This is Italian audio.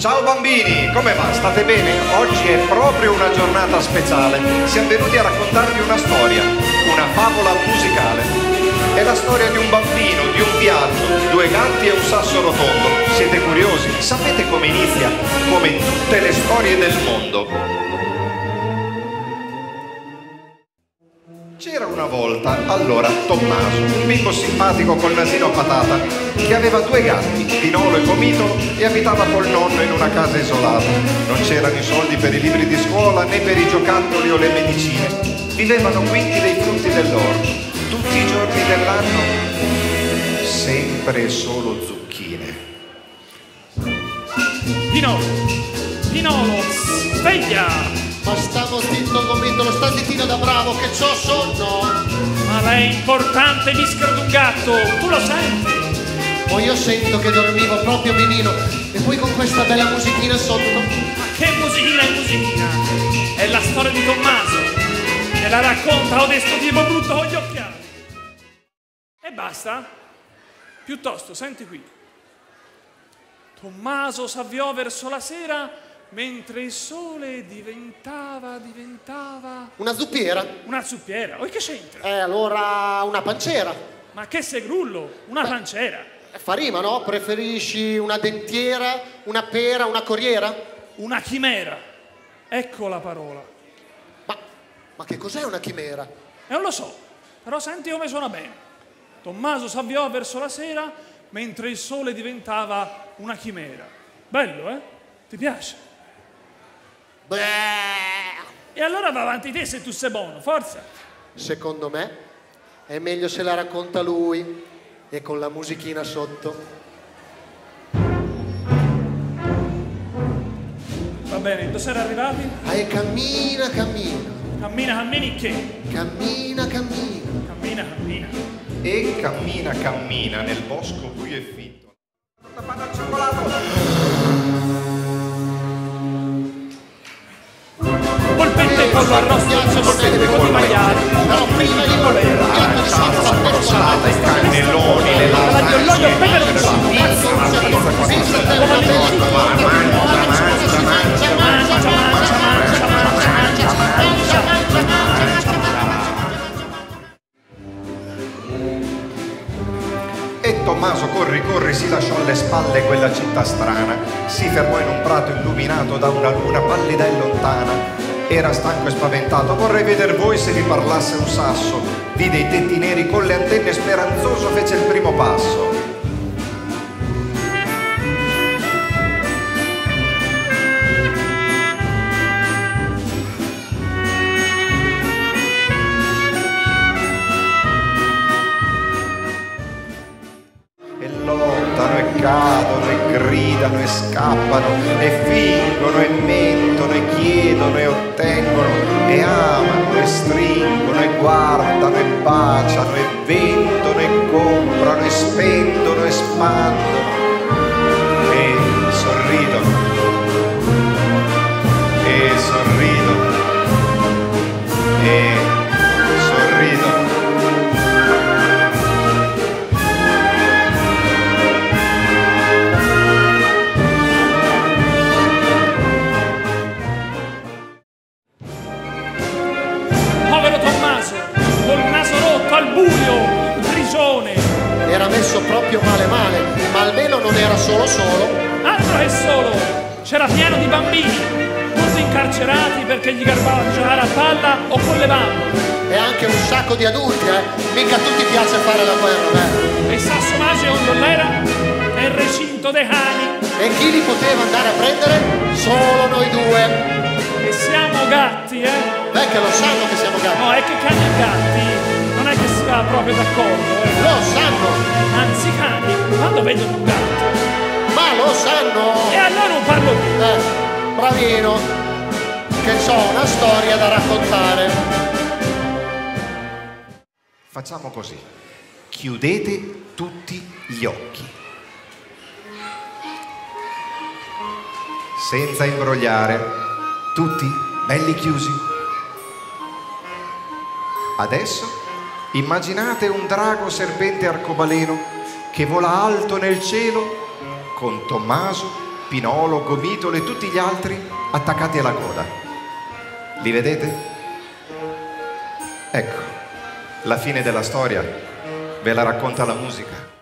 Ciao bambini, come va? State bene? Oggi è proprio una giornata speciale. Siamo venuti a raccontarvi una storia, una favola musicale. È la storia di un bambino, di un viaggio, due gatti e un sasso rotondo. Siete curiosi? Sapete come inizia? Come tutte le storie del mondo. C'era una volta, allora, Tommaso, un bimbo simpatico col nasino a patata, che aveva due gatti, Pinolo e Gomitolo, e abitava col nonno in una casa isolata. Non c'erano i soldi per i libri di scuola né per i giocattoli o le medicine. Vivevano quindi dei frutti dell'orto, tutti i giorni dell'anno, sempre e solo zucchine. Pinolo, sveglia! Ma stavo zitto, Gomitolo, sta zittino da bravo che c'ho sonno. Ma lei è importante, l'ischero d'un gatto, tu lo senti? Poi io sento che dormivo proprio benino e poi con questa bella musichina sotto. Ma che musichina è musichina? È la storia di Tommaso, e la racconta onesto tipo brutto con gli occhiali. E basta? Piuttosto, senti qui. Tommaso s'avviò verso la sera mentre il sole diventava... Una zuppiera? Una zuppiera? Oh, che c'entra? Allora una pancera. Ma che sei grullo? Una pancera? Fa rima, no? Preferisci una dentiera, una pera, una corriera? Una chimera. Ecco la parola. Ma che cos'è una chimera? Non lo so, però senti come suona bene. Tommaso s'avviò verso la sera mentre il sole diventava una chimera. Bello, eh? Ti piace? Beh. E allora va avanti te se tu sei buono, forza. Secondo me è meglio se la racconta lui e con la musichina sotto. Va bene, dove siete arrivati? E cammina, cammina. Cammini che? Cammina, cammina. Cammina. E cammina nel bosco buio e fitto. La panna al cioccolato. Polpette e pollo arrosto, polpette con i maiali. Però prima di volere La rosata, i cannelloni, le lasagne, la pizza E Tommaso corri, si lasciò alle spalle quella città strana, si fermò in un prato illuminato da una luna pallida e lontana. Era stanco e spaventato, vorrei veder voi se vi parlasse un sasso. Vide i tetti neri con le antenne, speranzoso fece il primo passo. E lottano e cadono e gridano e scappano e fingono e mentono e chiedono e ottengono e amano e stringono e guardano e baciano e vendono e comprano e spendono e spandono e sorridono e sorridono e sorridono. Era messo proprio male, ma almeno non era solo. Altro che solo, c'era pieno di bambini, tutti incarcerati perché gli garbava giocare a palla o con le bambole. E anche un sacco di adulti, mica a tutti piace fare la guerra, E il sasso magico non era nel recinto dei cani. E chi li poteva andare a prendere? Solo noi due. E siamo gatti, Beh, che lo sanno che siamo gatti. No, è che cani e gatti non è che si va proprio d'accordo, Lo sanno. Anzi, i cani, quando vedono un gatto, Ma lo sanno. e allora non parlo più. Bravino, che c'ho una storia da raccontare. Facciamo così, chiudete tutti gli occhi, senza imbrogliare, tutti belli chiusi. Adesso immaginate un drago serpente arcobaleno che vola alto nel cielo con Tommaso Pinolo, Gomitolo e tutti gli altri attaccati alla coda. Li vedete? Ecco, la fine della storia ve la racconta la musica.